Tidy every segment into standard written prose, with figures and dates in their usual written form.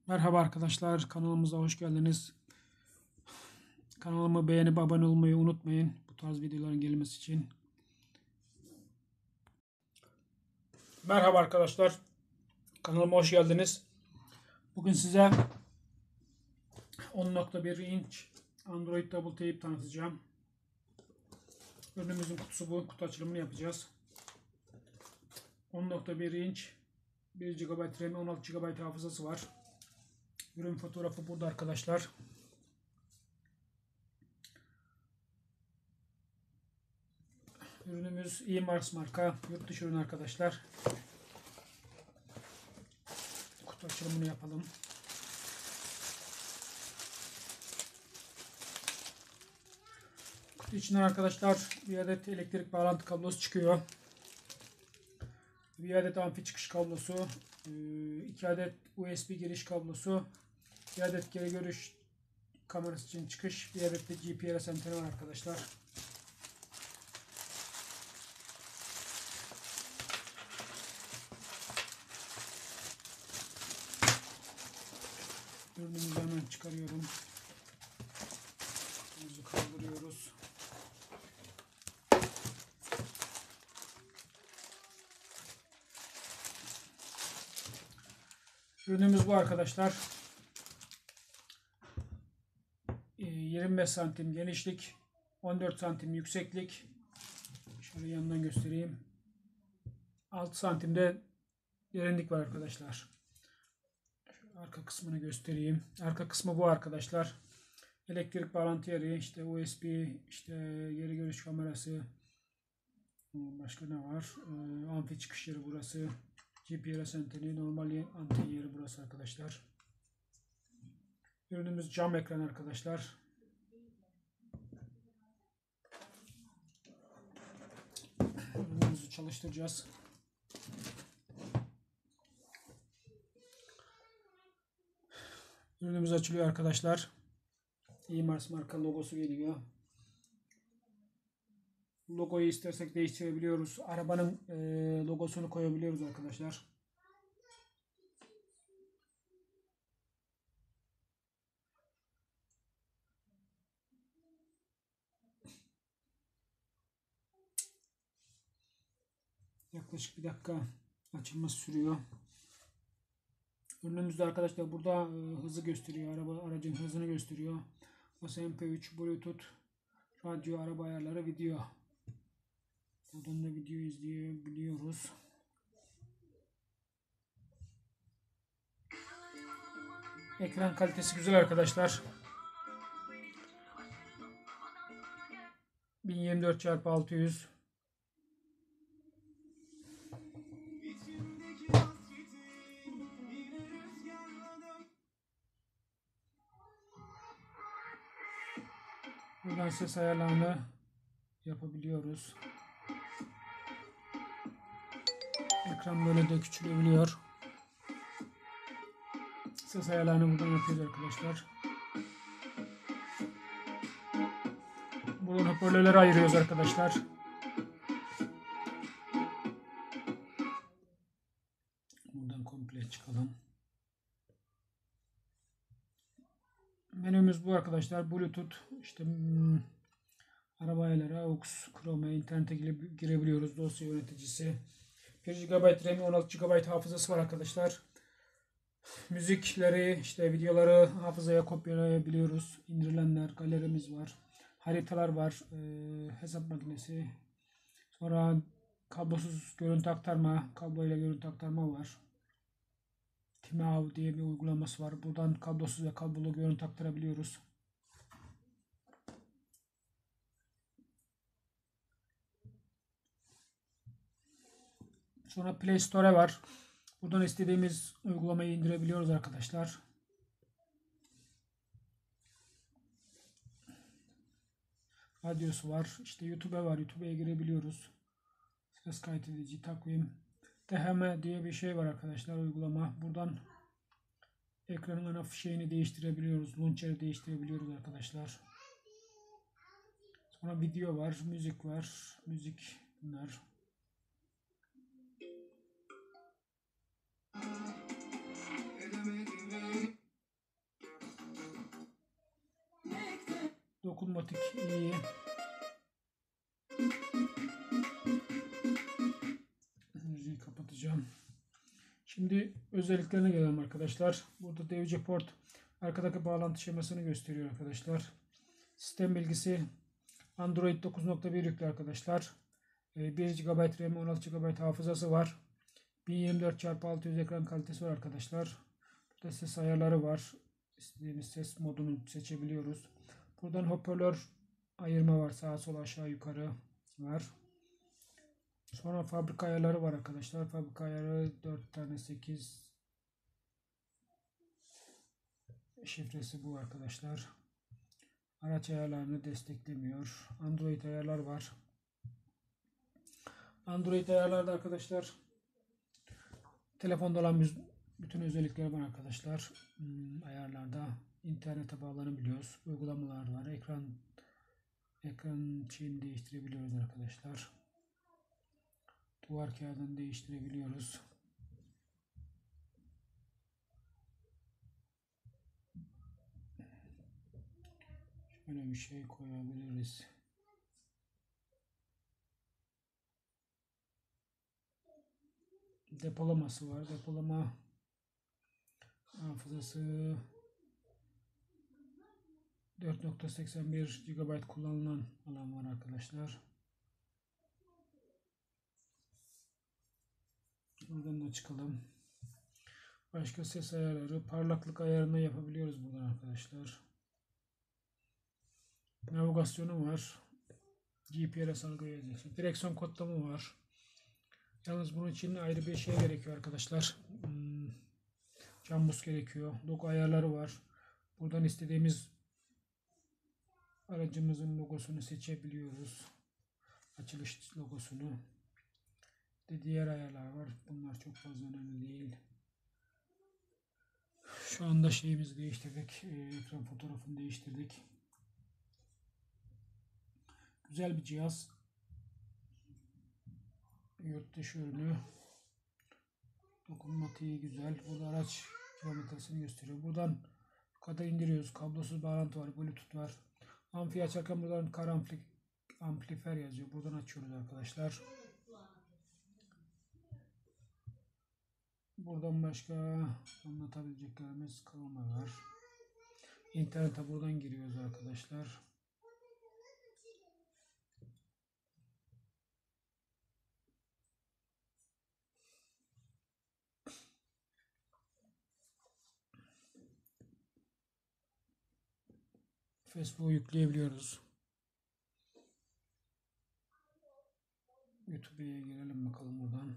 Merhaba arkadaşlar, kanalımıza hoş geldiniz. Kanalımı beğenip abone olmayı unutmayın bu tarz videoların gelmesi için. Merhaba arkadaşlar, kanalıma hoş geldiniz. Bugün size 10.1 inç Android Double Tape tanıtacağım. Ürünümüzün kutusu bu, kutu açılımını yapacağız. 10.1 inç 1 GB RAM, 16 GB hafızası var. Ürün fotoğrafı burada arkadaşlar. Ürünümüz eMars marka, yurt dışı ürün arkadaşlar. Kutu açılımını yapalım. Kutu içinden arkadaşlar bir adet elektrik bağlantı kablosu çıkıyor. Bir adet amfi çıkış kablosu, 2 adet USB giriş kablosu, bir adet geri görüş kamerası için çıkış, bir adet de GPS anteni var arkadaşlar. Ürünümüzü hemen çıkarıyorum. Ürünümüzü kaldırıyoruz. Ürünümüz bu arkadaşlar. 25 santim genişlik, 14 santim yükseklik. Şöyle yanından göstereyim. 6 santimde derinlik var arkadaşlar. Şöyle arka kısmını göstereyim. Arka kısmı bu arkadaşlar. Elektrik bağlantı yeri, işte USB, işte geri görüş kamerası. Başka ne var? Amfi çıkış yeri burası. GPS anteni, normal anten yeri burası arkadaşlar. Ürünümüz cam ekran arkadaşlar. Ürünümüzü çalıştıracağız. Ürünümüz açılıyor arkadaşlar. eMars marka logosu geliyor. Logoyu istersek değiştirebiliyoruz. Arabanın logosunu koyabiliyoruz arkadaşlar. Yaklaşık bir dakika açılması sürüyor. Ürünümüzde arkadaşlar burada hızı gösteriyor. Aracın hızını gösteriyor. MP3, Bluetooth, radyo, araba ayarları, video. Buradan da video izleyebiliyoruz. Ekran kalitesi güzel arkadaşlar. 1024x600. Buradan ses ayarlarını yapabiliyoruz. Ekran böyle de küçülebiliyor. Ses ayarlarını buradan yapıyoruz arkadaşlar. Buradan hoparlörleri ayırıyoruz arkadaşlar. Buradan komple çıkalım. Menümüz bu arkadaşlar. Bluetooth, işte araba ayarları, AUX, Chrome, internete girebiliyoruz. Dosya yöneticisi. 1 GB RAM, 16 GB hafızası var arkadaşlar. Müzikleri, işte videoları hafızaya kopyalayabiliyoruz. İndirilenler, galerimiz var. Haritalar var. Hesap makinesi. Sonra kablosuz görüntü aktarma, kabloyla görüntü aktarma var. Timao diye bir uygulaması var. Buradan kablosuz ve kablolu görüntü aktarabiliyoruz. Sonra Play Store var. Buradan istediğimiz uygulamayı indirebiliyoruz arkadaşlar. Radyosu var. İşte YouTube var. YouTube'a girebiliyoruz. Ses kaydedici, takvim. THM diye bir şey var arkadaşlar, uygulama. Buradan ekranın ana fişeğini değiştirebiliyoruz. Launcher'ı değiştirebiliyoruz arkadaşlar. Sonra video var. Müzik var. Müzik bunlar. Dokunmatik iyi. Müziği kapatacağım. Şimdi özelliklerine gelelim arkadaşlar. Burada DVC port arkadaki bağlantı şemasını gösteriyor arkadaşlar. Sistem bilgisi Android 9.1 yüklü arkadaşlar. 1 GB RAM, 16 GB hafızası var. 1024x600 ekran kalitesi var arkadaşlar. Burada ses ayarları var. İstediğimiz ses modunu seçebiliyoruz. Buradan hoparlör ayırma var. Sağa sola aşağı yukarı var. Sonra fabrika ayarları var arkadaşlar. Fabrika ayarı 4 tane 8 şifresi bu arkadaşlar. Araç ayarlarını desteklemiyor. Android ayarlar var. Android ayarlarda arkadaşlar telefonda olan bütün özellikler var arkadaşlar. Ayarlarda internete bağlanabiliyoruz. Uygulamalar var. Ekran şeyini değiştirebiliyoruz arkadaşlar. Duvar kağıdını değiştirebiliyoruz. Şöyle bir şey koyabiliriz. Depolaması var. Depolama hafızası 4.81 GB kullanılan alan var arkadaşlar. Buradan da çıkalım. Başka ses ayarları, parlaklık ayarını yapabiliyoruz buradan arkadaşlar. Navigasyonu var. GPS algılayıcısı. Direksiyon kodlama var. Yalnız bunun için ayrı bir şey gerekiyor arkadaşlar. Cambus gerekiyor. Logo ayarları var. Buradan istediğimiz aracımızın logosunu seçebiliyoruz. Açılış logosunu. Diğer ayarlar var. Bunlar çok fazla önemli değil. Şu anda şeyimizi değiştirdik. Ekran fotoğrafını değiştirdik. Güzel bir cihaz. Yurt dışı ürünü. Dokunmatiği güzel. Burada araç kilometresini gösteriyor. Buradan yukarıda indiriyoruz. Kablosuz bağlantı var. Bluetooth var. Amfi açarken buradan kar amplifer yazıyor. Buradan açıyoruz arkadaşlar. Buradan başka anlatabileceklerimiz kalmalar. İnternete buradan giriyoruz arkadaşlar. Facebook'u yükleyebiliyoruz. YouTube'ya girelim bakalım buradan.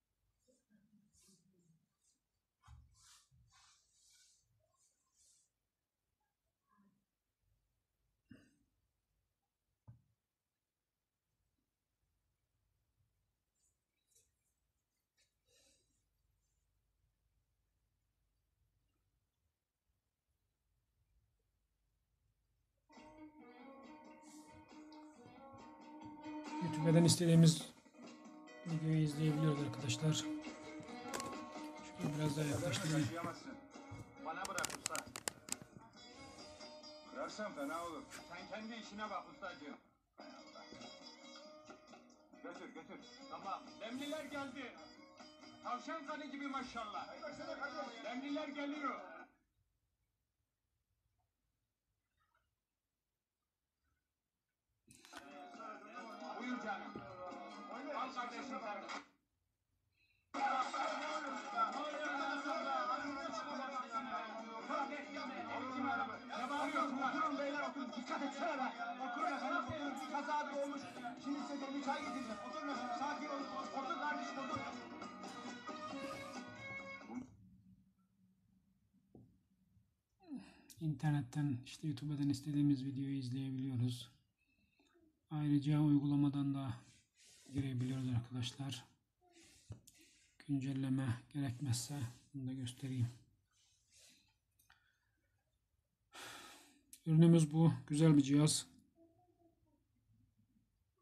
YouTube'dan istediğimiz videoyu izleyebiliyoruz arkadaşlar. Şöyle biraz daha yaklaştırayım. Bana bırak usta. Kırarsan fena olur. Sen kendi işine bak ustacığım. Hay Allah. Götür götür. Tamam. Demliler geldi. Tavşan kanı gibi maşallah. Demliler geliyor. Buyur canım. Al kardeşim sen de. Ne bağırıyorsun lan? Oturun beyler oturun. Dikkat etsene be. Oturun efendim oturun. Bir kaza bir olmuş. Şimdi size de bir çay getireceğim. Oturun efendim. Sakin olun. Otur kardeşim otur. İnternetten işte YouTube'dan istediğimiz videoyu izleyebiliyoruz. Ayrıca uygulamadan da girebiliyoruz arkadaşlar. Güncelleme gerekmezse bunu da göstereyim. Ürünümüz bu. Güzel bir cihaz.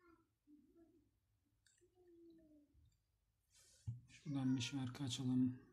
Şuradan bir şarkı açalım.